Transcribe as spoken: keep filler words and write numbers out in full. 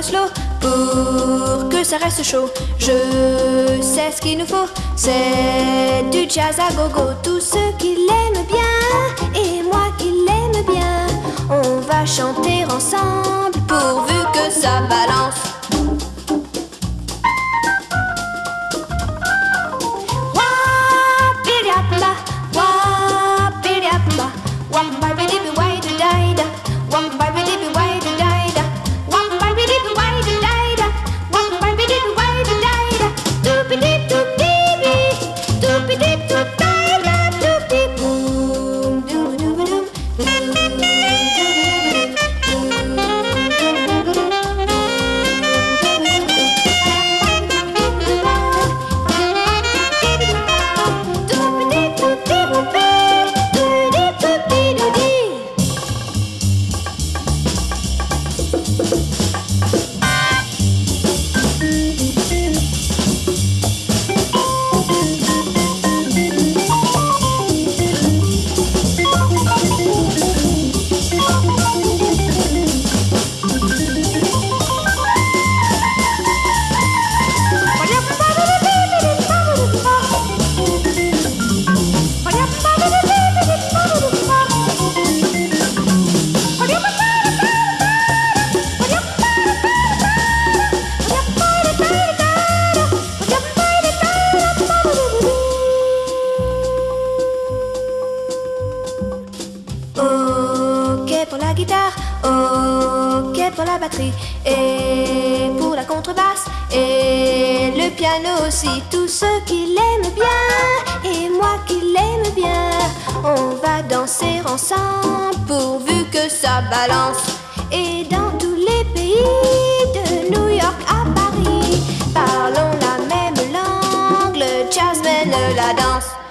slow pour que ça reste chaud. Je sais ce qu'il nous faut, c'est du jazz à gogo. Tous ceux qui l'aiment bien et moi qui l'aime bien, on va chanter ensemble pourvu que ça balance. Pour la guitare, ok pour la batterie, et pour la contrebasse, et le piano aussi. Tous ceux qui l'aiment bien, et moi qui l'aime bien, on va danser ensemble pourvu que ça balance. Et dans tous les pays, de New York à Paris, parlons la même langue, le jazz mène la danse.